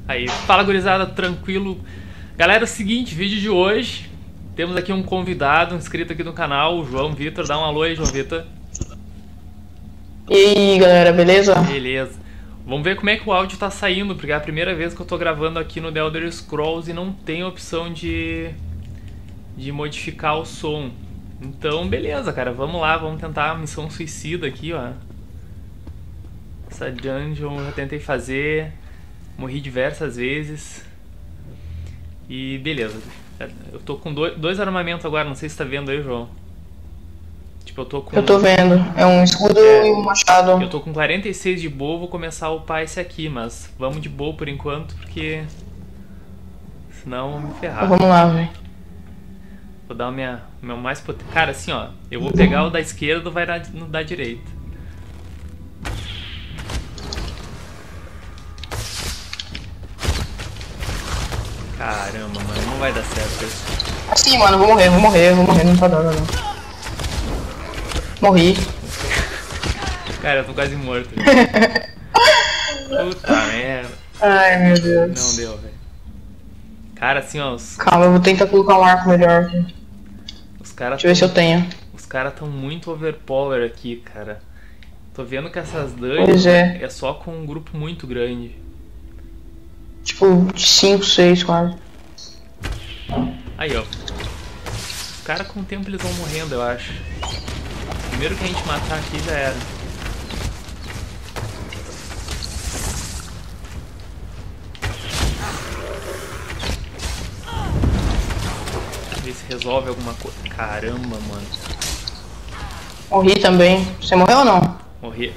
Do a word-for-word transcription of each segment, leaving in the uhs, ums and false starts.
Aí, fala gurizada, tranquilo. Galera, é o seguinte, vídeo de hoje. Temos aqui um convidado, um inscrito aqui no canal, o João Vitor. Dá um alô aí, João Vitor. E aí, galera, beleza? Beleza. Vamos ver como é que o áudio tá saindo, porque é a primeira vez que eu tô gravando aqui no The Elder Scrolls e não tem opção de, de modificar o som. Então, beleza, cara, vamos lá, vamos tentar a missão suicida aqui, ó. Essa dungeon eu já tentei fazer, morri diversas vezes. E beleza, eu tô com dois, dois armamentos agora, não sei se tá vendo aí, João. Tipo, eu tô com... Eu tô vendo, é um escudo é, e um machado. Eu tô com quarenta e seis de boa, vou começar a upar esse aqui, mas vamos de boa por enquanto, porque senão eu vou me ferrar. Então, vamos lá, velho. Vou dar o minha, meu mais potente. Cara, assim, ó, eu vou pegar o da esquerda, vai dar no da direita. Caramba, mano, não vai dar certo isso. Assim, mano, vou morrer, vou morrer, vou morrer, não tá dando, não. Morri. Cara, eu tô quase morto. Puta merda. Ai, meu Deus. Não deu, velho. Cara, assim, ó. Os, Calma, eu vou tentar colocar um arco melhor aqui. os caras. Deixa eu ver se eu tenho. Os caras tão muito overpower aqui, cara. Tô vendo que essas Pois dungeons é. é só com um grupo muito grande. Tipo, de cinco, seis, quase. Aí, ó. Os caras com o tempo eles vão morrendo, eu acho. Primeiro que a gente matar aqui já era. Ver se resolve alguma coisa. Caramba, mano. Morri também. Você morreu ou não? Morri.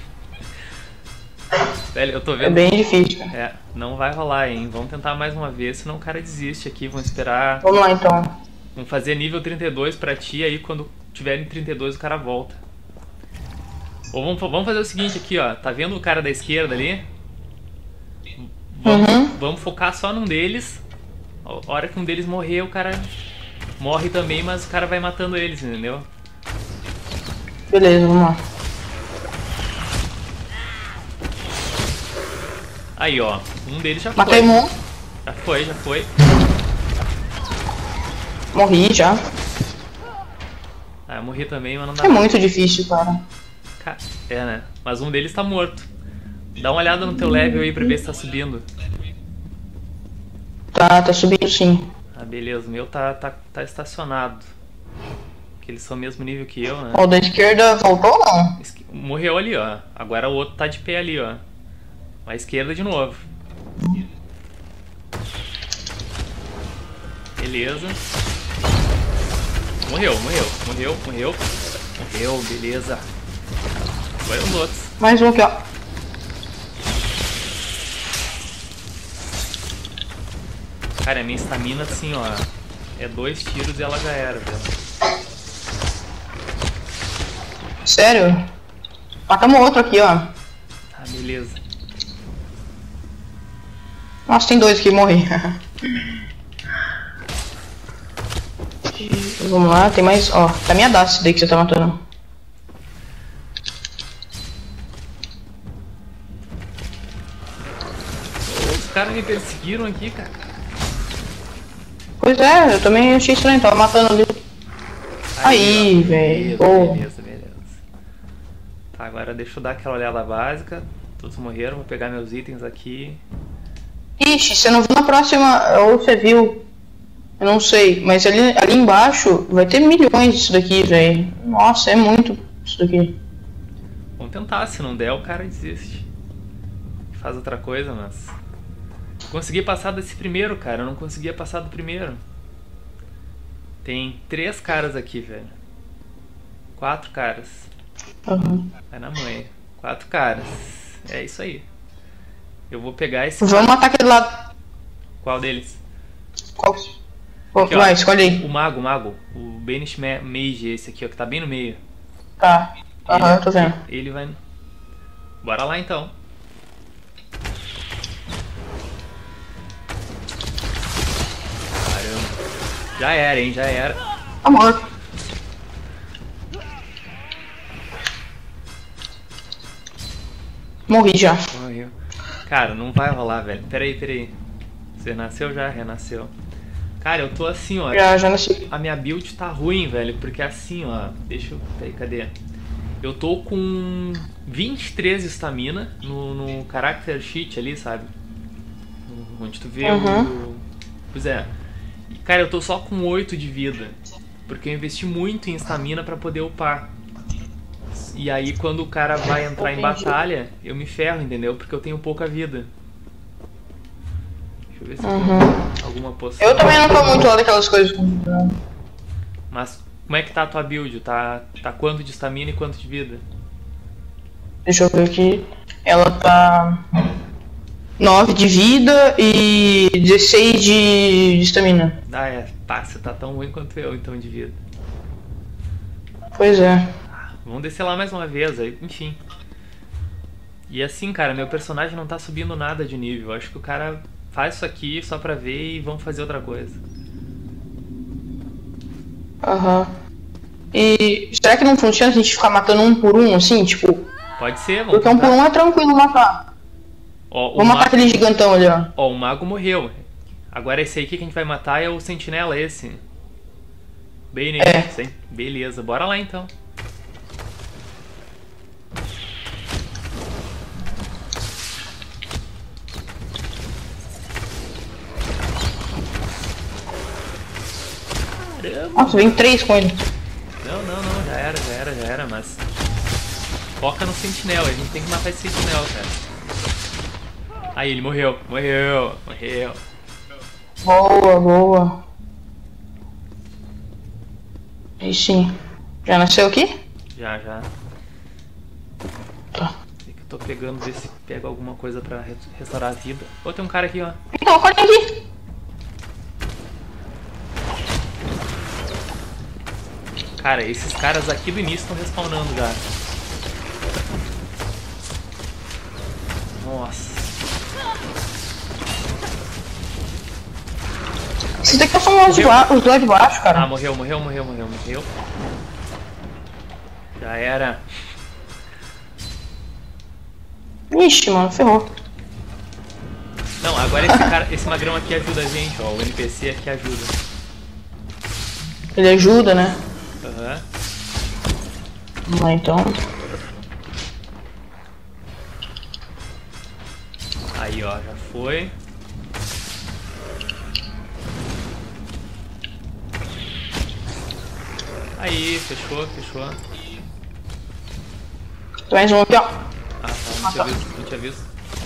Velho, eu tô É vendo. bem difícil. É, não vai rolar, hein. Vamos tentar mais uma vez, senão o cara desiste aqui. Vamos esperar. Vamos lá, então. Vamos fazer nível trinta e dois pra ti, aí quando tiver em trinta e dois o cara volta. Ou vamos, vamos fazer o seguinte aqui, ó. Tá vendo o cara da esquerda ali? Vamos, Uhum. vamos focar só num deles. A hora que um deles morrer, o cara morre também, mas o cara vai matando eles, entendeu? Beleza, vamos lá. Aí, ó. Um deles já Matei foi. um. Já foi, já foi. Morri já. Ah, eu morri também, mas não dá É nada. muito difícil, cara. Ca- É, né? Mas um deles tá morto. Dá uma olhada no teu level aí pra ver se tá subindo. Tá, tá subindo sim. Ah, beleza. O meu tá, tá, tá estacionado. Porque eles são o mesmo nível que eu, né? Ó, o da esquerda voltou ou não? Esque- Morreu ali, ó. Agora o outro tá de pé ali, ó. À esquerda de novo. Beleza. Morreu, morreu, morreu, morreu. Morreu, beleza. Agora os outros. Mais um aqui, ó. Cara, a minha estamina assim, ó. É dois tiros e ela já era, velho. Sério? Matamos outro aqui, ó. Ah, beleza. Nossa, tem dois aqui, morri. Vamos lá, tem mais. Ó, tá minha daça daí que você tá matando. Os caras me perseguiram aqui, cara. Pois é, eu também achei estranho, tava matando ali. Aí, ó. velho. Beleza, Oh. beleza, beleza. Tá, agora deixa eu dar aquela olhada básica. Todos morreram, vou pegar meus itens aqui. Ixi, você não viu na próxima, ou você viu? Eu não sei, mas ali, ali embaixo vai ter milhões disso daqui, velho. Nossa, é muito isso daqui. Vamos tentar, se não der o cara desiste. Faz outra coisa, mas... Consegui passar desse primeiro, cara. Eu não conseguia passar do primeiro. Tem três caras aqui, velho. Quatro caras. Uhum. Vai na mãe. Quatro caras. É isso aí. Eu vou pegar esse... Vamos matar aquele lado. Qual deles? Qual? Pô, Aqui, ó. vai, escolhe aí. O mago, o mago. O Banish Ma- Mage, esse aqui, ó, que tá bem no meio. Tá. Aham, Ele- tô vendo. Ele vai... Bora lá, então. Caramba. Já era, hein? Já era. Tá morto. Morri já. Morreu. Cara, não vai rolar, velho. Pera aí, pera aí. Você nasceu já? Renasceu. Cara, eu tô assim, ó. Já, já nasci. A minha build tá ruim, velho. Porque assim, ó. Deixa eu... Peraí, cadê? Eu tô com vinte e três estamina no, no character sheet ali, sabe? Onde tu vê Uhum. o... Pois é. Cara, eu tô só com oito de vida. Porque eu investi muito em estamina pra poder upar. E aí quando o cara vai entrar em batalha, eu me ferro, entendeu? Porque eu tenho pouca vida. Deixa eu ver se eu Uhum. tenho alguma poção. Eu também não tô muito lá daquelas coisas. Mas como é que tá a tua build? Tá, tá quanto de estamina e quanto de vida? Deixa eu ver aqui. Ela tá nove de vida e dezesseis de estamina. Ah, é. Pá, você tá tão ruim quanto eu, então, de vida. Pois é. Vamos descer lá mais uma vez, aí, enfim. E assim, cara, meu personagem não tá subindo nada de nível. Acho que o cara faz isso aqui só pra ver e vamos fazer outra coisa. Aham. E será que não funciona se a gente ficar matando um por um, assim, tipo... Pode ser, vamos Porque um por tentar. um é tranquilo matar. Ó, o Vamos matar ma- aquele gigantão ali, ó. Ó, o mago morreu. Agora esse aí que a gente vai matar é o sentinela, esse. Bem nesse, É. hein? Beleza, bora lá então. Caramba. Nossa, vem três com ele. Não, não, não, já era, já era, já era, mas... Foca no sentinela, a gente tem que matar esse sentinela, cara. Aí, ele morreu, morreu, morreu. Boa, boa. Aí sim. Já nasceu aqui? Já, já. Tá. Sei que eu tô pegando, ver se pega alguma coisa pra re- restaurar a vida. Ô, tem um cara aqui, ó. Então, corta aqui. Cara, esses caras aqui do início estão respawnando já. Nossa. Esses daqui são os, de ba- os lá de baixo, Ah, cara. morreu, morreu, morreu, morreu, morreu. Já era. Ixi, mano, ferrou. Não, agora esse cara, esse magrão aqui ajuda a gente, ó. O N P C aqui ajuda. Ele ajuda, né? Aham. Vamos lá, então. Aí, ó, já foi. Aí, fechou, fechou. Tem mais um aqui, ó. Ah, tá, não tinha visto, não tinha visto.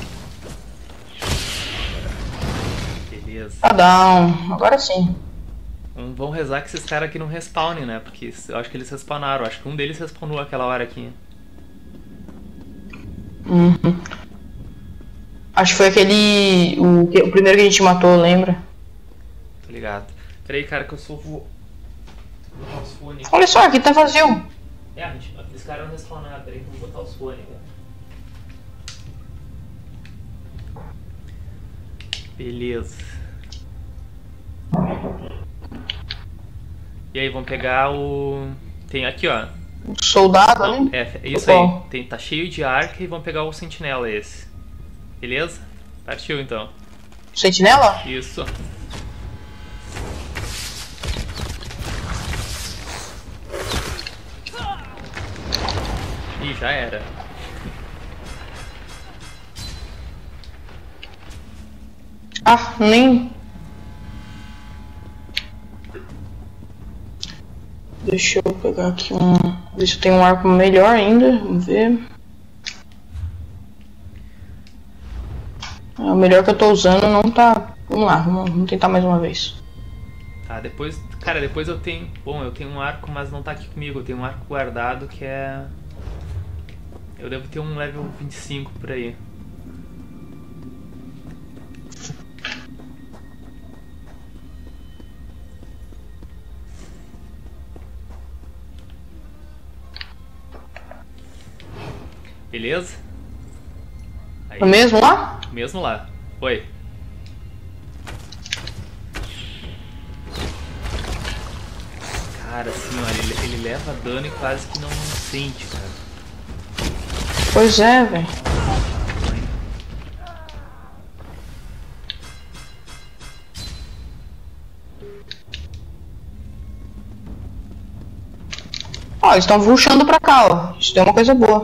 Beleza. Tá down. Agora sim. Vamos vamos rezar que esses caras aqui não respawnem, né? Porque eu acho que eles respawnaram. Acho que um deles respawnou aquela hora aqui. Uhum. Acho que foi aquele... O, que- o primeiro que a gente matou, lembra? Tô ligado. Peraí, cara, que eu sou vou... Vou botar os fones. Olha só, aqui tá vazio. É, a gente, aqueles caras não respawnaram. Peraí que eu vou botar os fones, cara. Beleza. E aí, vamos pegar o... Tem aqui, ó. O soldado Não, ali. é, é isso Qual? aí. Tem, tá cheio de arca e vamos pegar o sentinela esse. Beleza? Partiu então. Sentinela? Isso. Ih, já era. Ah, nem... Deixa eu pegar aqui um... Ver se eu tenho um arco melhor ainda. Vamos ver. Ah, o melhor que eu tô usando não tá... Vamos lá, vamos, vamos tentar mais uma vez. Tá, depois... Cara, depois eu tenho... Bom, eu tenho um arco, mas não tá aqui comigo. Eu tenho um arco guardado que é... Eu devo ter um level vinte e cinco por aí. Beleza? Aí, O mesmo lá? mesmo lá. Oi. Cara, assim, olha, ele, ele leva dano e quase que não sente, cara. Pois é, velho. Ó, eles estão rushando pra cá, ó. Isso é uma coisa boa.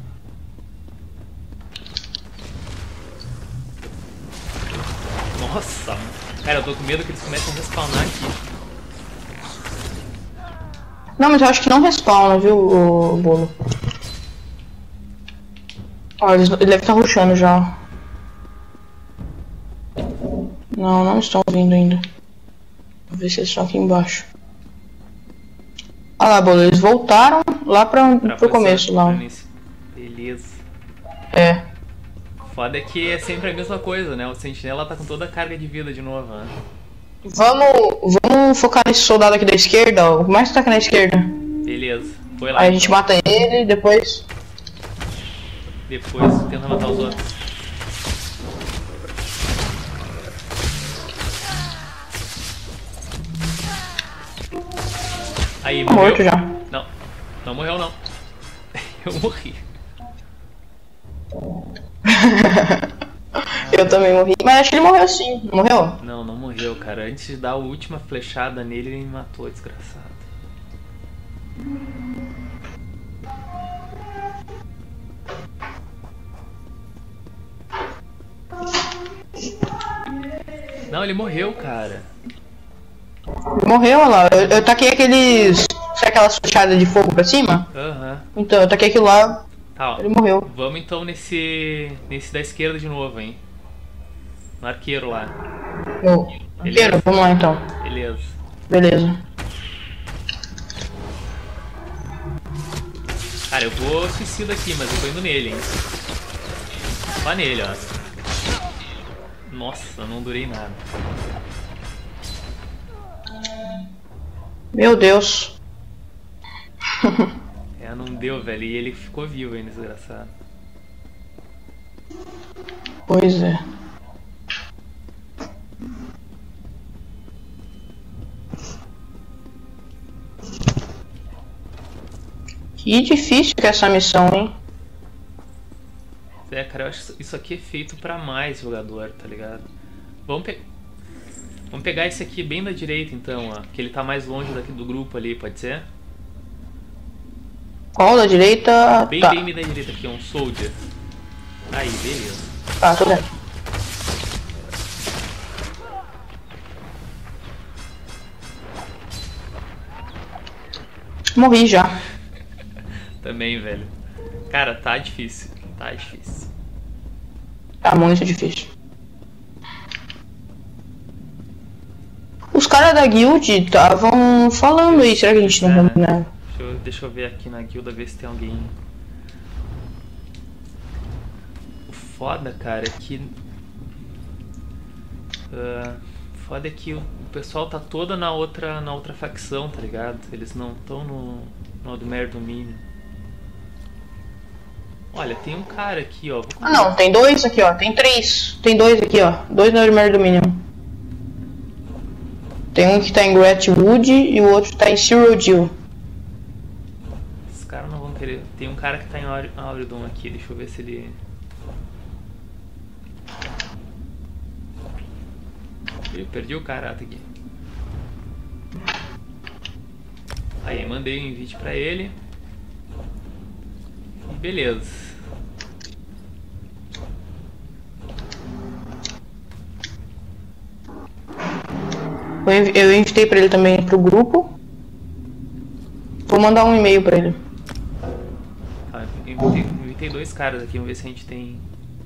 Nossa, cara, eu tô com medo que eles comecem a respawnar aqui. Não, mas eu acho que não respawna, viu, o bolo. Ó, eles, ele deve estar rushando já. Não, não estão vindo ainda. Vou ver se eles estão aqui embaixo. Olha lá, bolo, eles voltaram lá pra, pra pro começo lá. Beleza. É. Foda é que é sempre a mesma coisa, né? O sentinela tá com toda a carga de vida de novo, né? Vamos, vamos focar nesse soldado aqui da esquerda, ó. Começa a atacar na esquerda. Beleza, foi lá. Aí a então. gente mata ele e depois. Depois tenta matar os outros. Aí, morreu? Morto já. Não, não morreu não. Eu morri. Eu também morri. Mas acho que ele morreu sim. Não morreu? Não, não morreu, cara. Antes de dar a última flechada nele, ele me matou, desgraçado. Não, ele morreu, cara. Ele morreu, olha lá. Eu, eu taquei aqueles. Sabe aquelas flechadas de fogo pra cima? Aham. Uhum. Então, eu taquei aquilo lá. Tá, ó. Ele morreu. Vamos então nesse. nesse da esquerda de novo, hein? No arqueiro lá. No arqueiro? Vamos lá então. Beleza. Beleza. Cara, eu vou suicida aqui, mas eu tô indo nele, hein? Só nele, ó. Nossa, não durei nada. Meu Deus. É, não deu, velho. E ele ficou vivo ainda, desgraçado. Pois é. Que difícil que é essa missão, hein? É, cara, eu acho que isso aqui é feito pra mais jogador, tá ligado? Vamos, pe... Vamos pegar esse aqui bem da direita, então, ó. Que ele tá mais longe daqui do grupo ali, pode ser? Qual da direita? Bem, Tá. bem, bem da direita aqui, é um soldier. Aí, beleza. Tá, tô vendo. Morri já. Também, velho. Cara, tá difícil. Tá difícil. Tá muito difícil. Os caras da guild estavam falando aí, será que a gente não vai, né? Deixa eu, deixa eu ver aqui na guilda, ver se tem alguém. O foda, cara, é que... Uh, foda é que o pessoal tá toda na outra, na outra facção, tá ligado? Eles não estão no, no Aldmere Domínio. Olha, tem um cara aqui, ó. Ah não, tem dois aqui, ó. Tem três. Tem dois aqui, ó. Dois no Aldmere Dominion. Tem um que tá em Gratwood e o outro tá em Cyrodiil. Esses caras não vão querer. Tem um cara que tá em Auridon aqui, deixa eu ver se ele... Eu perdi o cara aqui. Aí, mandei um invite pra ele. E beleza. Eu invitei pra ele também pro grupo. Vou mandar um e-mail pra ele. Tá, eu invitei, invitei dois caras aqui, vamos ver se a gente tem...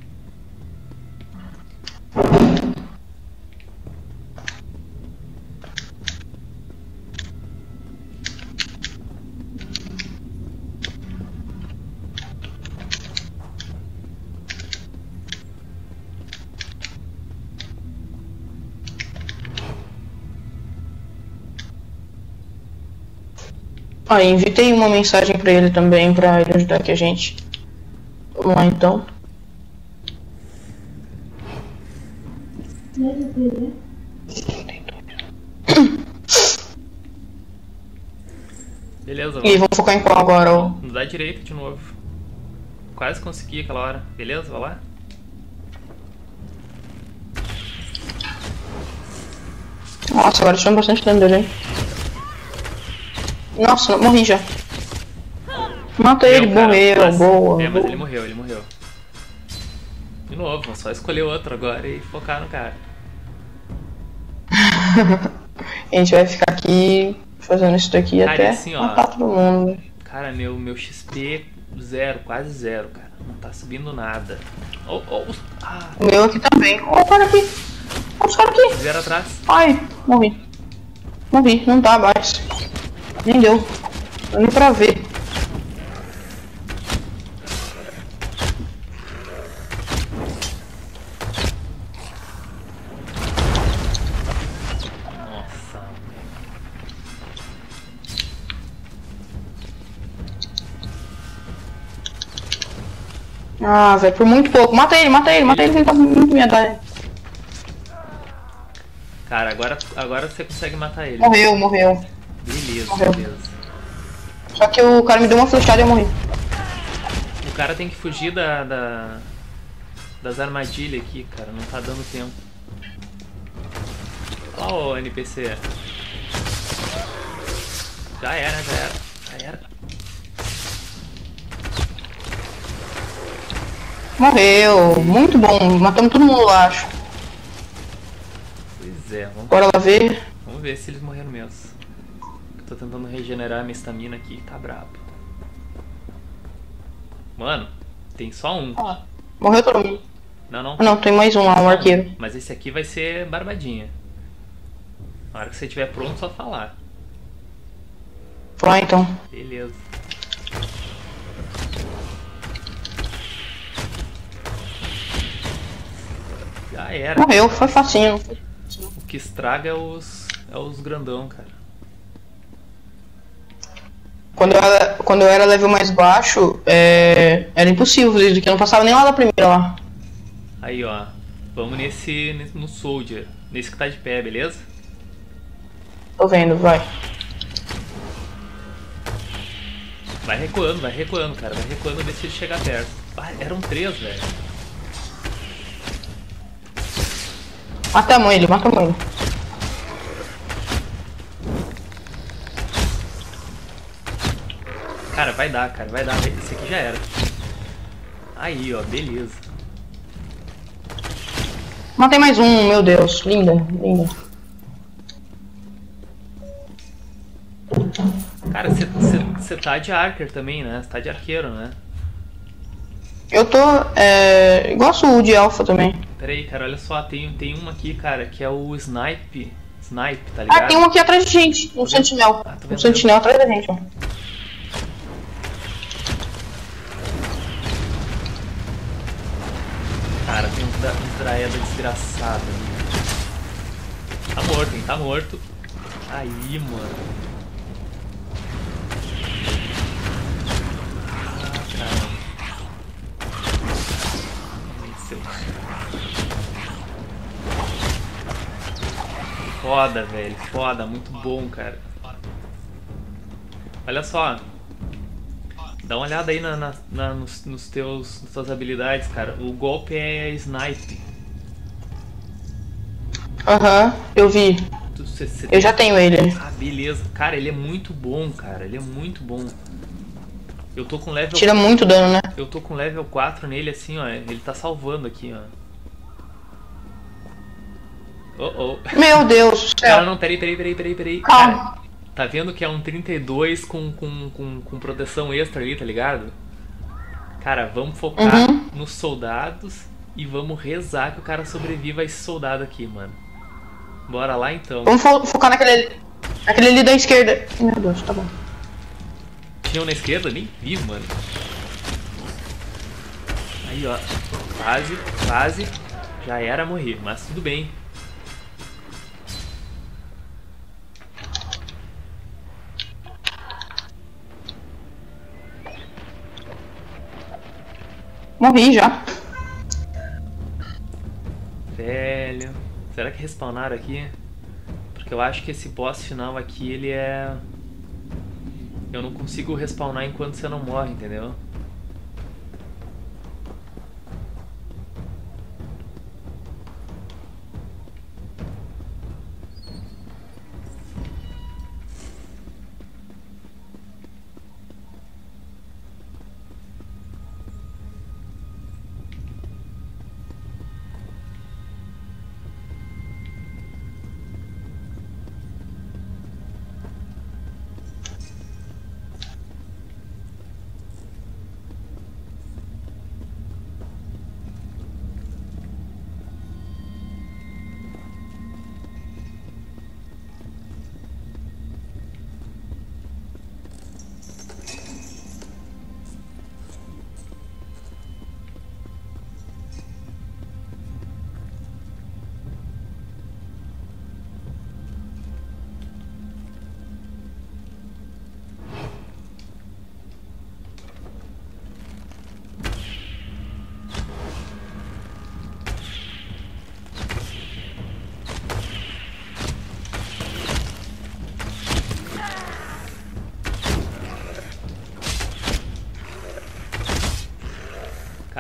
Ah, invitei uma mensagem pra ele também, pra ele ajudar aqui a gente. Vamos lá então. Beleza, E vamos focar em qual agora? Ó? Nos dá direita de novo. Quase consegui aquela hora. Beleza, vai lá. Nossa, agora tivemos bastante dano dele, hein? Nossa, morri já. Mata ele, Meu, cara, morreu, mas- boa. É, mas boa. ele morreu, ele morreu. De novo, só escolher outro agora e focar no cara. A gente vai ficar aqui fazendo isso daqui Cara, e até assim, ó. matar todo mundo. Cara, meu, meu X P zero, quase zero, cara. Não tá subindo nada. Oh, oh, os- ah, O meu aqui também. Ó, o cara aqui. Ó, os caras aqui. zero atrás. Ai, morri. Morri, não dá mais. Nem deu. Tô indo pra ver. Nossa, Ah, velho, por muito pouco. Mata ele, mata ele, mata ele, que ele tá muito me dar. cara, agora, agora você consegue matar ele. Morreu, morreu. Beleza, Morreu. beleza. Só que o cara me deu uma flechada e eu morri. O cara tem que fugir da, da- das armadilhas aqui, cara. Não tá dando tempo. Olha lá o N P C. Já era, já era. Já era. Morreu. Muito bom. Matamos todo mundo lá, acho. Pois é, vamos, Bora lá ver. vamos ver se eles morreram mesmo. Eu tô tentando regenerar minha estamina aqui, tá brabo. Mano, tem só um. Ah, morreu todo mundo. Não, não. Ah, não, tem mais um lá, um arqueiro. Mas esse aqui vai ser barbadinha. Na hora que você estiver pronto, só falar. Vai então. Beleza. Já era. Morreu, foi facinho. O que estraga é os, é os grandão, cara. Quando eu era, quando eu era level mais baixo, é, era impossível isso daqui. Eu não passava nem lá da primeira lá. Aí, ó. Vamos nesse, nesse no Soldier. Nesse que tá de pé, beleza? Tô vendo, vai. Vai recuando, vai recuando, cara. Vai recuando, ver se ele chega perto. Ah, eram três, velho. Mata a mãe ele, mata a mãe. Cara, vai dar, cara. Vai dar. Esse aqui já era. Aí, ó. Beleza. Matei mais um, meu Deus. Linda, linda. Cara, você tá de Archer também, né? Você tá de arqueiro, né? Eu tô. É, gosto o de Alpha também. Pera aí, cara. Olha só. Tem, tem uma aqui, cara, que é o Snipe. Snipe, tá Ah, ligado? tem um aqui atrás de gente. Um sentinel. Ah, tô Um vendo. sentinel atrás da gente, ó. Cara, tem um, dra um Draeda desgraçado ali. Tá morto, hein? Tá morto. Aí, mano. Ah, caramba. Venceu. Foda, velho. Foda. Muito bom, cara. Olha só. Dá uma olhada aí na, na, na- nos, nos teus, nas tuas habilidades, cara. O golpe é snipe. Aham, eu vi. Tu- cê- cê Eu tem- já tenho ele. Ah, beleza. Cara, ele é muito bom, cara. Ele é muito bom. Eu tô com level... Tira muito dano, né? Eu tô com level quatro nele, assim, ó. Ele tá salvando aqui, ó. Oh, oh. Meu Deus do Cara, céu. não, peraí, peraí, peraí, peraí, peraí. Calma. Cara, tá vendo que é um trinta e dois com, com, com, com proteção extra ali, tá ligado? Cara, vamos focar Uhum. nos soldados e vamos rezar que o cara sobreviva a esse soldado aqui, mano. Bora lá, então. Vamos fo- focar naquele ali. Naquele ali da esquerda. Meu Deus, tá bom. Tinha um na esquerda? Nem vi, mano. Aí, ó. Quase, quase. Já era morrer, mas tudo bem. Morri já. Velho. Será que respawnaram aqui? Porque eu acho que esse boss final aqui, ele é... Eu não consigo respawnar enquanto você não morre, entendeu?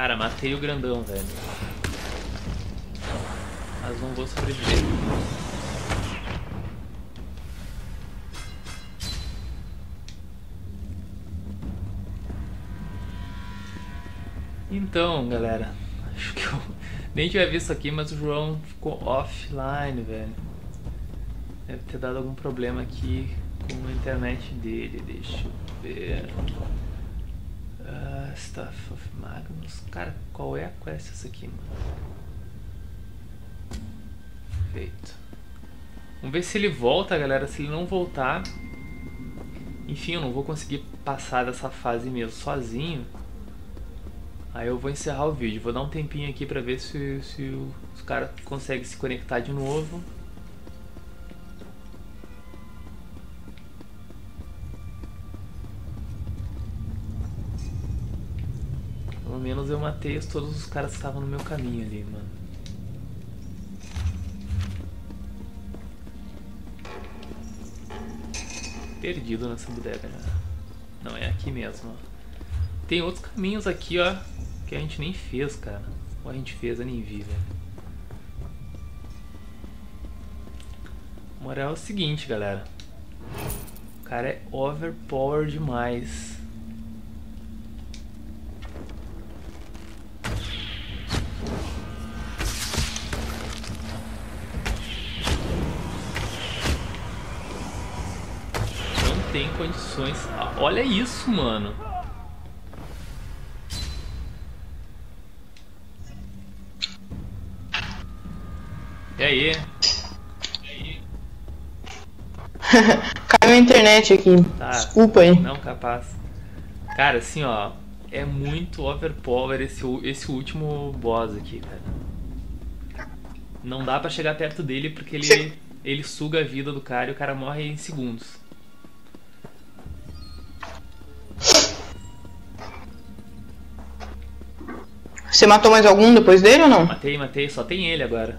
Cara, matei o grandão, velho. Mas não vou sobreviver. Então, galera, acho que eu nem tinha visto aqui, mas o João ficou offline, velho. Deve ter dado algum problema aqui com a internet dele. Deixa eu ver. Uh, Stuff of Magnus. Cara, qual é a quest essa aqui, mano? Feito. Vamos ver se ele volta, galera. Se ele não voltar, enfim, eu não vou conseguir passar dessa fase mesmo sozinho. Aí eu vou encerrar o vídeo. Vou dar um tempinho aqui pra ver se, se os caras conseguem se conectar de novo. Pelo menos eu matei todos os caras que estavam no meu caminho ali, mano. Perdido nessa bodega, né? Não, é aqui mesmo, ó. Tem outros caminhos aqui, ó, que a gente nem fez, cara. Ou a gente fez, eu nem vi, velho. A moral é o seguinte, galera. O cara é overpower demais. Não tem condições. Ah, olha isso, mano. E aí? E aí? Caiu a internet aqui. Tá. Desculpa aí. Não, capaz. Cara, assim, ó. É muito overpower esse, esse último boss aqui, cara. Não dá pra chegar perto dele porque ele, ele suga a vida do cara e o cara morre em segundos. Você matou mais algum depois dele ou não? Matei, matei. Só tem ele agora.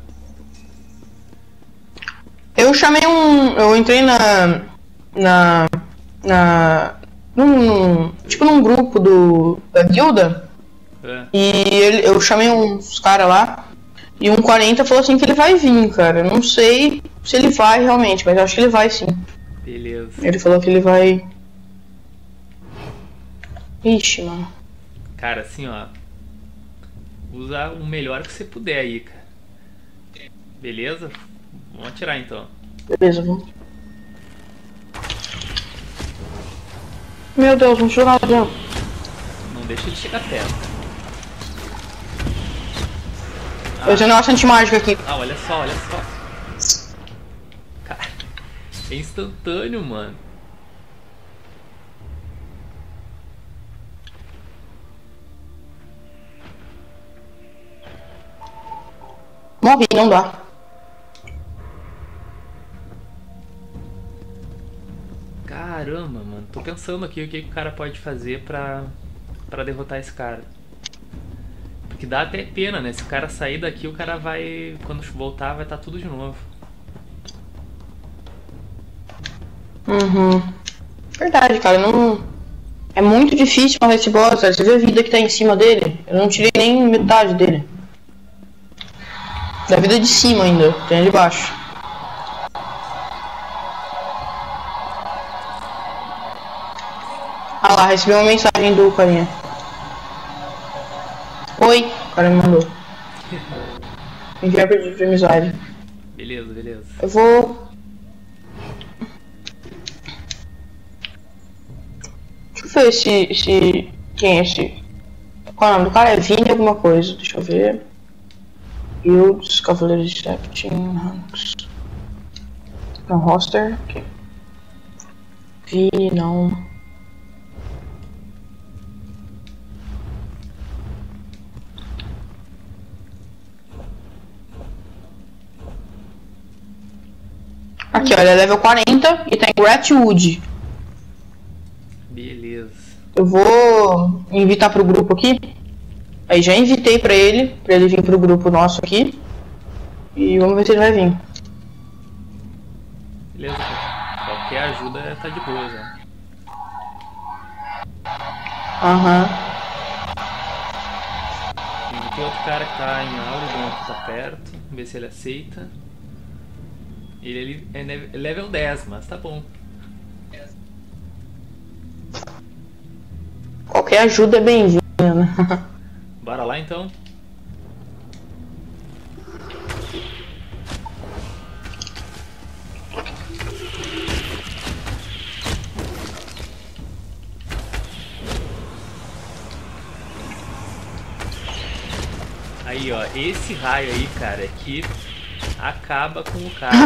Eu chamei um... Eu entrei na... Na... Na... Num, num, tipo num grupo do... Da guilda. É. E ele, eu chamei uns caras lá. E um quarenta falou assim que ele vai vir, cara. Eu não sei se ele vai realmente, mas eu acho que ele vai sim. Beleza. Ele falou que ele vai... Ixi, mano. Cara, assim, ó. Usa o melhor que você puder aí, cara. Beleza? Vamos atirar então. Beleza, vamos. Meu Deus, um jogador. Não deixa ele chegar perto. Ah. Eu tenho um negócio anti-mágico aqui. Ah, olha só, olha só. Cara, é instantâneo, mano. Morri, não dá. Caramba, mano. Tô pensando aqui o que, que o cara pode fazer pra, pra derrotar esse cara. Porque dá até pena, né? Se o cara sair daqui, o cara vai... Quando voltar, vai estar tudo de novo. Uhum. Verdade, cara. Não... É muito difícil matar esse boss, cara. Você vê a vida que tá em cima dele? Eu não tirei nem metade dele. Da vida de cima ainda, tem a de baixo. Ah lá, recebi uma mensagem do carinha. Oi, o cara me mandou. Enviar pedido de amizade. Beleza, beleza. Eu vou... Deixa eu ver se... se... Quem é esse? Qual é o nome do cara? É Vini alguma coisa, deixa eu ver. Guilds, Cavaleiros de Septim, Ranks. Não, roster. Ok. Vini, não. Aqui, olha, é level quarenta e tá em Gratitude. Beleza. Eu vou invitar pro grupo aqui. Aí já invitei pra ele, pra ele vir pro grupo nosso aqui. E vamos ver se ele vai vir. Beleza, cara. Qualquer ajuda tá de boa já. Aham. tem outro cara que tá em aula, que tá perto. Vamos ver se ele aceita. Ele é level dez, mas tá bom. Qualquer ajuda é bem-vinda, né? Bora lá então. Aí, ó, esse raio aí, cara, é que acaba com o cara.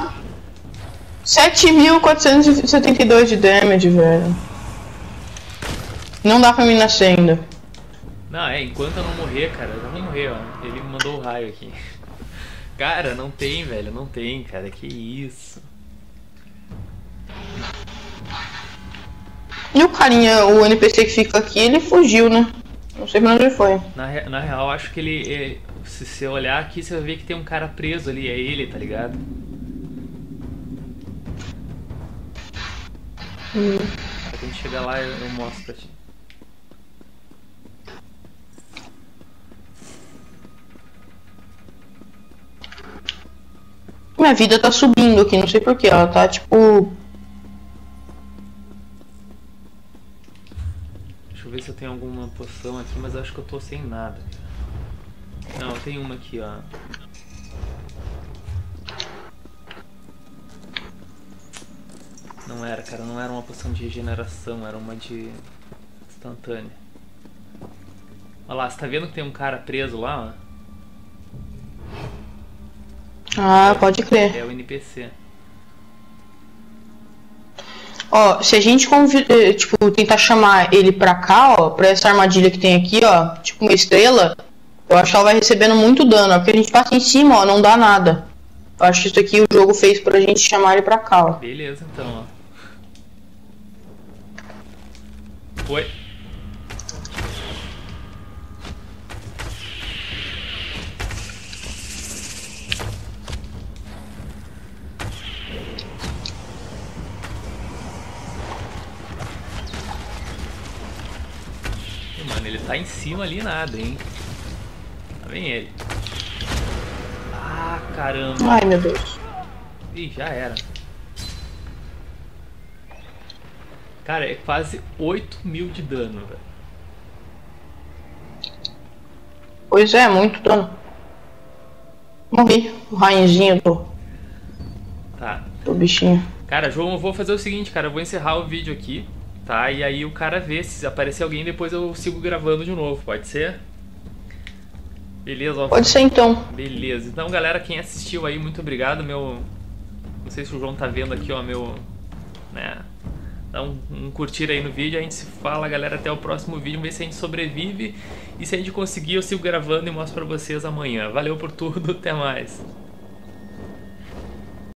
sete mil quatrocentos e setenta e dois de damage, velho. Não dá pra me nascer ainda. Não, é, enquanto eu não morrer, cara, eu não vou morrer, ó. Ele me mandou o raio aqui. Cara, não tem, velho, não tem, cara, que isso. E o carinha, o N P C que fica aqui, ele fugiu, né? Não sei pra onde ele foi. Na, na real, acho que ele... É, se você olhar aqui, você vai ver que tem um cara preso ali, é ele, tá ligado? Hum. Quando a gente chegar lá, eu, eu mostro pra ti. Minha vida tá subindo aqui, não sei porquê, ela tá tipo... Deixa eu ver se eu tenho alguma poção aqui, mas eu acho que eu tô sem nada. Não, eu tenho uma aqui, ó. Não era, cara, não era uma poção de regeneração, era uma de instantânea. Olha lá, você tá vendo que tem um cara preso lá, ó? Ah, pode crer. É o N P C. Ó, se a gente convid... tipo, tentar chamar ele pra cá, ó, pra essa armadilha que tem aqui, ó, tipo uma estrela, eu acho que ela vai recebendo muito dano, ó, porque a gente passa em cima, ó, não dá nada. Eu acho que isso aqui o jogo fez pra gente chamar ele pra cá, ó. Beleza, então, ó. Oi. Mano, ele tá em cima ali nada, hein? Lá vem ele. Ah, caramba. Ai, meu Deus. Ih, já era. Cara, é quase oito mil de dano, velho. Pois é, muito dano. Morri. O rainzinho do... Tá. do bichinho. Cara, João, eu vou fazer o seguinte, cara. Eu vou encerrar o vídeo aqui, tá? E aí o cara vê se aparecer alguém, depois eu sigo gravando de novo, pode ser? Beleza, ó. Pode ser então. Beleza. Então, galera, quem assistiu aí, muito obrigado. Meu... Não sei se o João tá vendo aqui, ó, meu... Né... Dá um, um curtir aí no vídeo. A gente se fala, galera, até o próximo vídeo. Vamos ver se a gente sobrevive. E se a gente conseguir, eu sigo gravando e mostro pra vocês amanhã. Valeu por tudo, até mais.